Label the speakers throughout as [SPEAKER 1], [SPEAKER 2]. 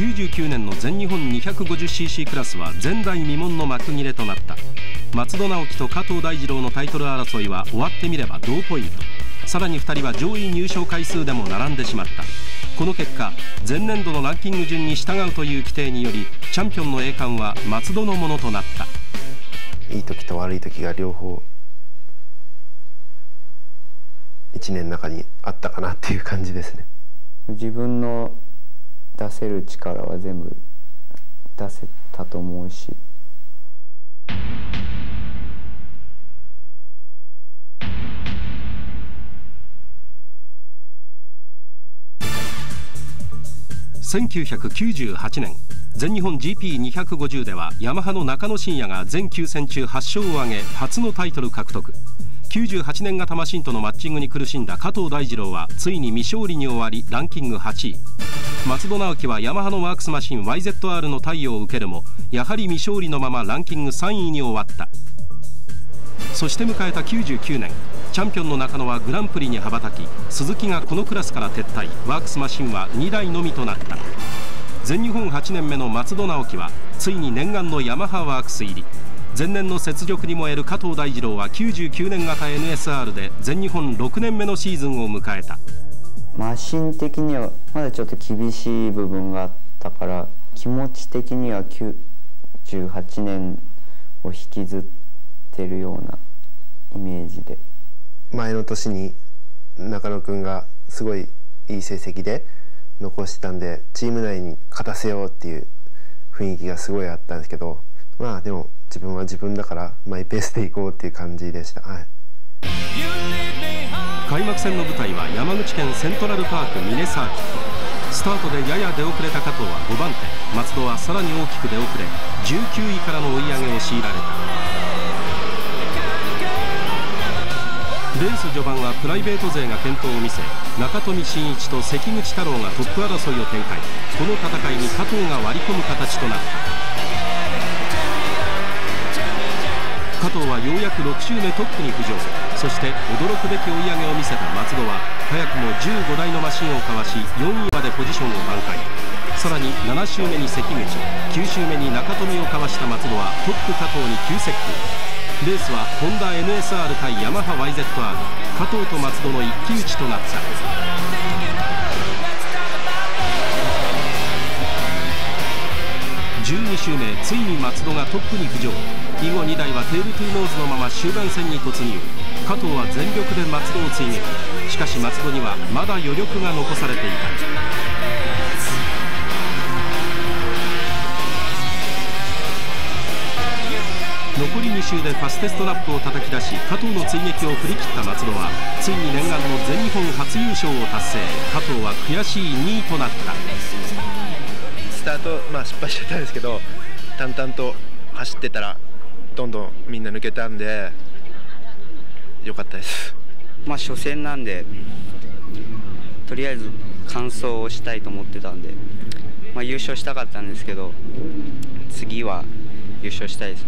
[SPEAKER 1] 99年の全日本 250cc クラスは前代未聞の幕切れとなった。松戸直樹と加藤大二郎のタイトル争いは終わってみれば同ポイント。さらに2人は上位入賞回数でも並んでしまった。この結果、前年度のランキング順に従うという規定によりチャンピオンの栄冠は松戸のものとなった。
[SPEAKER 2] いい時と悪い時が両方1年の中にあったかなっていう感じですね。
[SPEAKER 3] 自分の出せる力は全部出せたと思うし。
[SPEAKER 1] 1998年全日本 GP250 ではヤマハの中野真也が全9戦中8勝を挙げ初のタイトル獲得。98年型マシンとのマッチングに苦しんだ加藤大二郎はついに未勝利に終わりランキング8位。松戸直樹はヤマハのワークスマシン YZR の貸与を受けるもやはり未勝利のままランキング3位に終わった。そして迎えた99年、チャンピオンの中野はグランプリに羽ばたき、鈴木がこのクラスから撤退、ワークスマシンは2台のみとなった。全日本8年目の松戸直樹はついに念願のヤマハワークス入り。前年の雪辱に燃える加藤大二郎は99年型 NSR で全日本6年目のシーズンを迎えた。
[SPEAKER 3] マシン的にはまだちょっと厳しい部分があったから、気持ち的には98年を引きずってるようなイメージで。
[SPEAKER 2] 前の年に中野くんがすごいいい成績で残してたんで、チーム内に勝たせようっていう雰囲気がすごいあったんですけど、まあでも自分は自分だからマイペースでいこうっていう感じでした。はい、
[SPEAKER 1] 開幕戦の舞台は山口県セントラルパークミネサーキット。スタートでやや出遅れた加藤は5番手、松戸はさらに大きく出遅れ19位からの追い上げを強いられた。レース序盤はプライベート勢が健闘を見せ、中富真一と関口太郎がトップ争いを展開。この戦いに加藤が割り込む形となった。加藤はようやく6周目トップに浮上。そして驚くべき追い上げを見せた松戸は早くも15台のマシンをかわし4位までポジションを挽回。さらに7周目に関口、9周目に中富をかわした松戸はトップ加藤に急接近。レースはホンダ NSR 対ヤマハ YZR、 加藤と松戸の一騎打ちとなった。12周目、ついに松戸がトップに浮上。以後2台はテールトゥーノーズのまま終盤戦に突入。加藤は全力で松戸を追撃。しかし松戸にはまだ余力が残されていた。残り2周でファステストラップを叩き出し加藤の追撃を振り切った松戸はついに念願の全日本初優勝を達成。加藤は悔しい2位となった。
[SPEAKER 2] スタート、失敗しちゃったんですけど、淡々と走ってたらどんどんみんな抜けたんで良かったです。
[SPEAKER 3] 初戦なんでとりあえず完走をしたいと思ってたんで、優勝したかったんですけど次は優勝したいですね。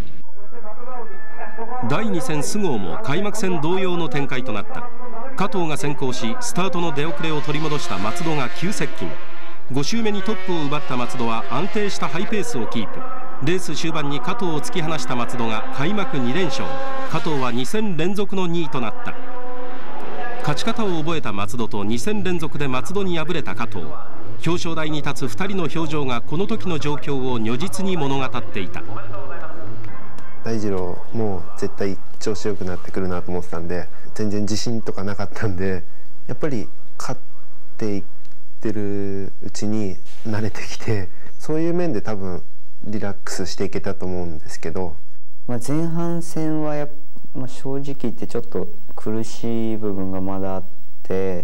[SPEAKER 1] 第2戦菅生も開幕戦同様の展開となった。加藤が先行しスタートの出遅れを取り戻した松戸が急接近。5周目にトップを奪った松戸は安定したハイペースをキープ。レース終盤に加藤を突き放した松戸が開幕2連勝。加藤は2戦連続の2位となった。勝ち方を覚えた松戸と2戦連続で松戸に敗れた加藤。表彰台に立つ2人の表情がこの時の状況を如実に物語っていた。
[SPEAKER 2] 大二郎もう絶対調子良くなってくるなと思ってたんで、全然自信とかなかったんで、やっぱり勝っていってるうちに慣れてきて、そういう面で多分リラックスしていけたと思うんですけど、
[SPEAKER 3] 前半戦は正直言ってちょっと苦しい部分がまだあって、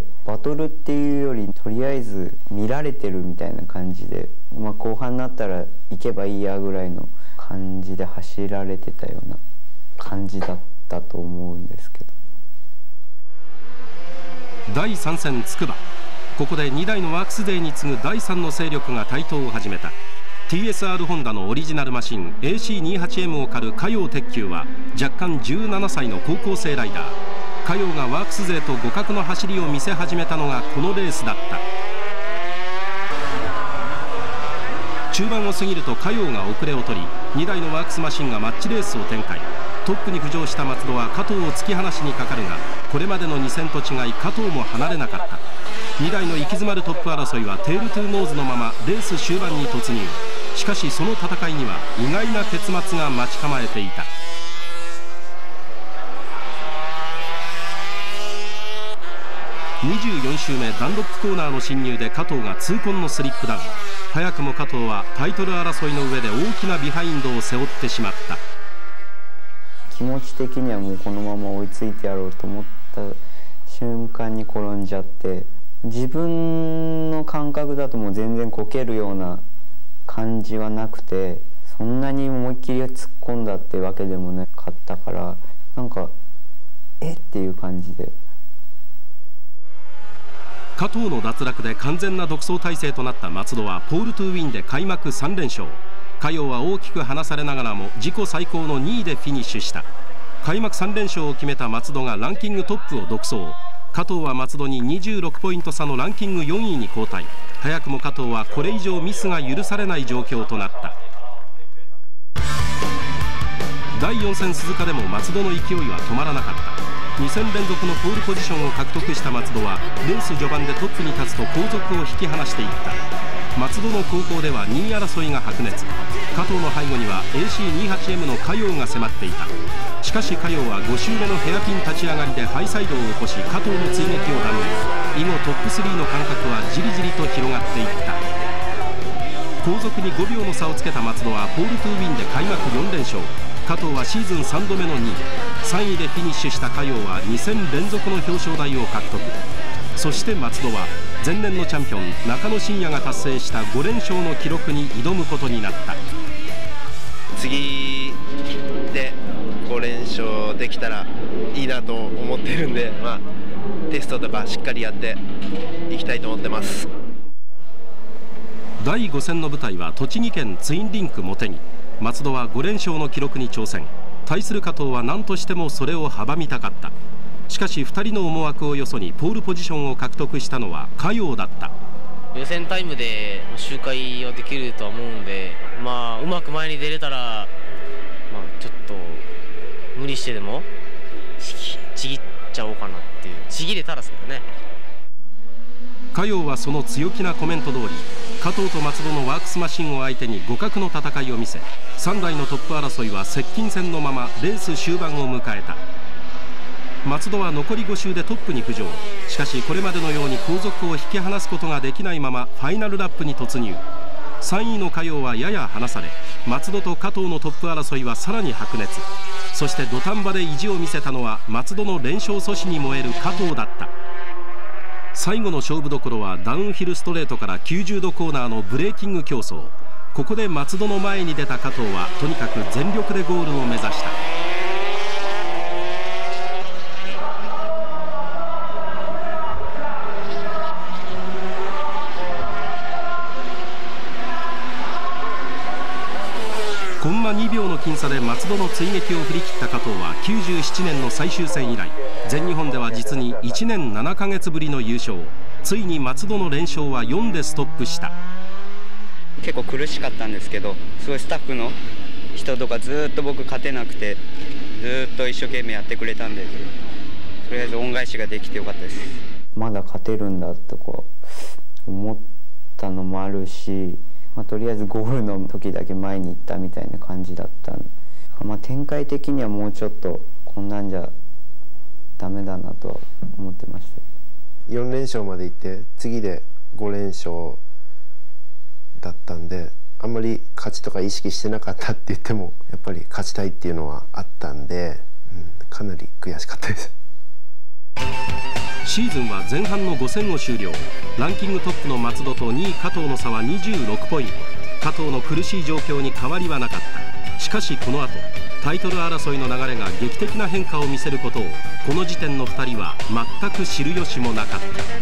[SPEAKER 3] バトルっていうよりとりあえず見られてるみたいな感じで、後半になったら行けばいいやぐらいの感じで走られてたような感じだったと思うんですけど。
[SPEAKER 1] 第3戦つくば。ここで2台のワークスデーに次ぐ第3の勢力が台頭を始めた。 TSR ホンダのオリジナルマシン AC28M を狩る嘉陽鉄球は若干17歳の高校生ライダー。嘉陽がワークス勢と互角の走りを見せ始めたのがこのレースだった。 中盤を過ぎると嘉陽が遅れを取り、2台のワークスマシンがマッチレースを展開。トップに浮上した松戸は加藤を突き放しにかかるが、これまでの2戦と違い加藤も離れなかった。2台の息詰まるトップ争いはテールトゥーノーズのままレース終盤に突入。しかしその戦いには意外な結末が待ち構えていた。24周目ダンロップコーナーの進入で加藤が痛恨のスリップダウン。早くも加藤はタイトル争いの上で大きなビハインドを背負ってしまった。
[SPEAKER 3] 気持ち的にはもうこのまま追いついてやろうと思った瞬間に転んじゃって、自分の感覚だともう全然こけるような感じはなくて、そんなに思いっきり突っ込んだってわけでもなかったから、なんかっていう感じで。
[SPEAKER 1] 加藤の脱落で完全な独走態勢となった松戸はポールトゥーウィンで開幕3連勝。嘉陽は大きく離されながらも自己最高の2位でフィニッシュした。開幕3連勝を決めた松戸がランキングトップを独走。加藤は松戸に26ポイント差のランキング4位に後退。早くも加藤はこれ以上ミスが許されない状況となった。第4戦鈴鹿でも松戸の勢いは止まらなかった。2戦連続のポールポジションを獲得した松戸はレース序盤でトップに立つと後続を引き離していった。松戸の後方では2位争いが白熱。加藤の背後には AC28M の嘉陽が迫っていた。しかし嘉陽は5周目のヘアピン立ち上がりでハイサイドを起こし加藤の追撃を断念。以後トップ3の間隔はじりじりと広がっていった。後続に5秒の差をつけた松戸はポールトゥーウィンで開幕4連勝。加藤はシーズン3度目の2位。3位でフィニッシュした嘉陽は2戦連続の表彰台を獲得。そして松戸は前年のチャンピオン中野真也が達成した5連勝の記録に挑むことになった。
[SPEAKER 2] 次で5連勝できたらいいなと思ってるんで、テストとかしっかりやっていきたいと思ってます。
[SPEAKER 1] 第5戦の舞台は栃木県ツインリンク茂木。松戸は5連勝の記録に挑戦。対する加藤は何としてもそれを阻みたかった。しかし2人の思惑をよそにポールポジションを獲得したのは嘉陽だった。
[SPEAKER 4] 予選タイムで周回はできるとは思うので、うまく前に出れたら、ちょっと無理してでもちぎっちゃおうかなっていう、ちぎれたらですけどね。
[SPEAKER 1] 嘉陽はその強気なコメント通り加藤と松戸のワークスマシンを相手に互角の戦いを見せ、3台のトップ争いは接近戦のままレース終盤を迎えた。松戸は残り5周でトップに浮上。しかしこれまでのように後続を引き離すことができないままファイナルラップに突入。3位の嘉陽はやや離され、松戸と加藤のトップ争いはさらに白熱。そして土壇場で意地を見せたのは松戸の連勝阻止に燃える加藤だった。最後の勝負どころはダウンヒルストレートから90度コーナーのブレーキング競争。ここで松戸の前に出た加藤はとにかく全力でゴールを目指した。コンマ2秒の僅差で松戸の追撃を振り切った加藤は97年の最終戦以来全日本では実に1年7ヶ月ぶりの優勝。ついに松戸の連勝は4でストップした。
[SPEAKER 3] 結構苦しかったんですけど、すごいスタッフの人とかずっと僕勝てなくてずっと一生懸命やってくれたんで、とりあえず恩返しができてよかったです。まだ勝てるんだとか思ったのもあるし、とりあえずゴールの時だけ前に行ったみたいな感じだった。展開的にはもうちょっとこんなんじゃダメだなとは思ってました。
[SPEAKER 2] 4連勝までいって次で5連勝だったんで、あんまり勝ちとか意識してなかったって言ってもやっぱり勝ちたいっていうのはあったんで、かなり悔しかったです。
[SPEAKER 1] シーズンは前半の5戦を終了。ランキングトップの松戸と2位加藤の差は26ポイント。加藤の苦しい状況に変わりはなかった。しかしこの後タイトル争いの流れが劇的な変化を見せることをこの時点の2人は全く知る由もなかった。